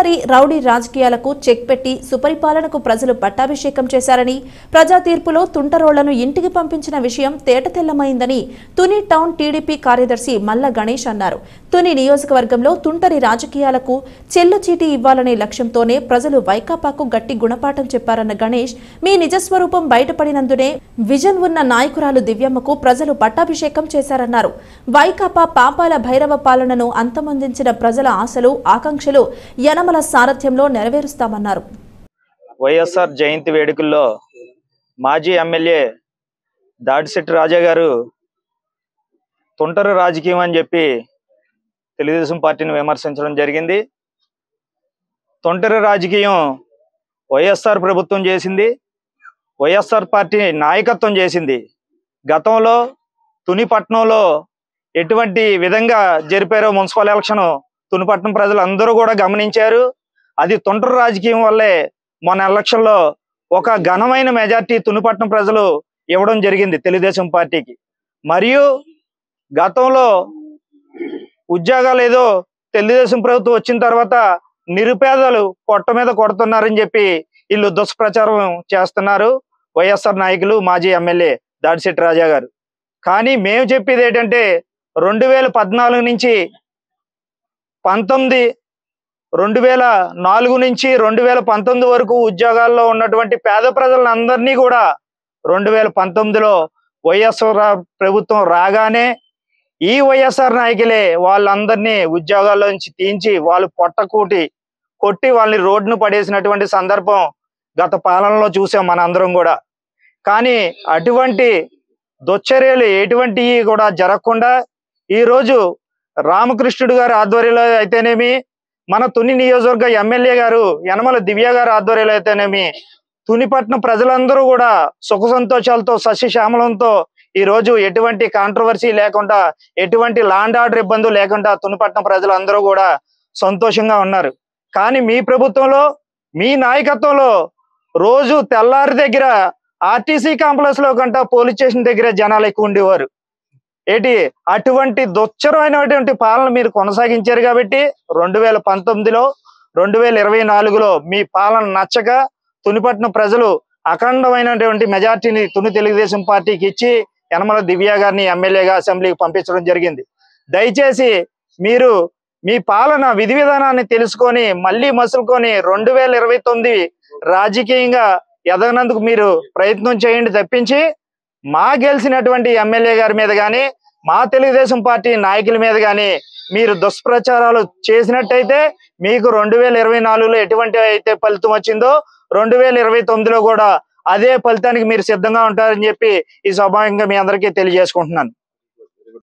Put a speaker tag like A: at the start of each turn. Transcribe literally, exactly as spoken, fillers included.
A: తుంటరి రౌడీ రాజకీయాలకు చెక్ పెట్టి సుపరిపాలనకు ప్రజలు పట్టాభిషేకం చేశారని, ప్రజా తీర్పులో తుంటరోళ్లను ఇంటికి పంపించిన విషయం తేటతెల్లమైందని తుని టౌన్ టీడీపీ కార్యదర్శి మల్ల గణేష్ అన్నారు. తుని నియోజకవర్గంలో తుంటరి రాజకీయాలకు చెల్లుచీటి ఇవ్వాలనే లక్ష్యంతోనే ప్రజలు వైకాపాకు గట్టి గుణపాఠం చెప్పారన్న గణేష్, మీ నిజస్వరూపం బయటపడినందునే విజన్ ఉన్న నాయకురాలు దివ్యమ్మకు ప్రజలు పట్టాభిషేకం చేశారన్నారు. వైకాపా పాపాల భైరవ పాలనను అంతమొందించిన ప్రజల ఆశలు ఆకాంక్షలు యనమల సారథ్యంలో నెరవేరుస్తామన్నారు.
B: వైఎస్ఆర్ జయంతి వేడుకల్లో మాజీ ఎమ్మెల్యే దాడిశెట్టి రాజా గారు తుంటరి రాజకీయం అని చెప్పి తెలుగుదేశం పార్టీని విమర్శించడం జరిగింది. తుంటరి రాజకీయం వైఎస్ఆర్ ప్రభుత్వం చేసింది, వైఎస్ఆర్ పార్టీ నాయకత్వం చేసింది. గతంలో తుని పట్టణంలో ఎటువంటి విధంగా జరిపారో మున్సిపల్ ఎలక్షన్ తునిపట్నం ప్రజలు అందరూ కూడా గమనించారు. అది తుంటరి రాజకీయం వల్లే మొన్న ఎలక్షన్లో ఒక ఘనమైన మెజార్టీ తునిపట్నం ప్రజలు ఇవ్వడం జరిగింది తెలుగుదేశం పార్టీకి. మరియు గతంలో ఉద్యోగాలు ఏదో తెలుగుదేశం ప్రభుత్వం వచ్చిన తర్వాత నిరుపేదలు పొట్ట మీద కొడుతున్నారని చెప్పి వీళ్ళు దుష్ప్రచారం చేస్తున్నారు వైఎస్ఆర్ నాయకులు, మాజీ ఎమ్మెల్యే దాడిశెట్టి రాజా గారు. కానీ మేము చెప్పేది ఏంటంటే రెండు వేల పద్నాలుగు నుంచి పంతొమ్మిది రెండు వేల నాలుగు నుంచి రెండు వేల పంతొమ్మిది వరకు ఉద్యోగాల్లో ఉన్నటువంటి పేద ప్రజలందరినీ కూడా రెండు వేల పంతొమ్మిదిలో వైఎస్ఆర్ ప్రభుత్వం రాగానే ఈ వైఎస్ఆర్ నాయకులే వాళ్ళందరినీ ఉద్యోగాల్లో నుంచి తీయించి వాళ్ళు పొట్టకూటి కొట్టి వాళ్ళని రోడ్డును పడేసినటువంటి సందర్భం గత పాలనలో చూసాం మనందరం కూడా. కానీ అటువంటి దుశ్చర్యలు ఎటువంటివి కూడా జరగకుండా ఈరోజు రామకృష్ణుడు గారి ఆధ్వర్యంలో అయితేనేమి, మన తుని నియోజకవర్గ ఎమ్మెల్యే గారు యనమల దివ్య గారి ఆధ్వర్యంలో అయితేనేమి, తునిపట్నం ప్రజలందరూ కూడా సుఖ సంతోషాలతో సస్యశ్యామలంతో ఈ రోజు ఎటువంటి కాంట్రవర్సీ లేకుండా, ఎటువంటి లాండ్ ఆర్డర్ ఇబ్బందులు లేకుండా తునిపట్నం ప్రజలందరూ కూడా సంతోషంగా ఉన్నారు. కానీ మీ ప్రభుత్వంలో, మీ నాయకత్వంలో రోజు తెల్లారి దగ్గర ఆర్టీసీ కాంప్లెక్స్ లో కంటే పోలీస్ స్టేషన్ దగ్గర జనాలు ఎక్కువ ఉండేవారు. ఏంటి అటువంటి దుచ్చరమైనటువంటి పాలన మీరు కొనసాగించారు కాబట్టి రెండు వేల పంతొమ్మిదిలో రెండు వేల ఇరవై నాలుగులో మీ పాలన నచ్చక తునిపట్నం ప్రజలు అఖండమైనటువంటి మెజార్టీని తుని తెలుగుదేశం పార్టీకి ఇచ్చి యనమల దివ్య గారిని ఎమ్మెల్యేగా అసెంబ్లీకి పంపించడం జరిగింది. దయచేసి మీరు మీ పాలన విధి విధానాన్ని తెలుసుకొని మళ్ళీ మసులుకొని రెండు వేల ఇరవై తొమ్మిది రాజకీయంగా ఎదగనందుకు మీరు ప్రయత్నం చేయండి తప్పించి మా గెలిచినటువంటి ఎమ్మెల్యే గారి మీద కానీ, మా తెలుగుదేశం పార్టీ నాయకుల మీద కానీ మీరు దుష్ప్రచారాలు చేసినట్టయితే మీకు రెండు వేల ఇరవై నాలుగులో ఎటువంటి అయితే ఫలితం వచ్చిందో రెండు వేల ఇరవై తొమ్మిదిలో కూడా అదే ఫలితానికి మీరు సిద్ధంగా ఉంటారని చెప్పి ఈ స్వాభావికంగా మీ అందరికీ తెలియజేసుకుంటున్నాను.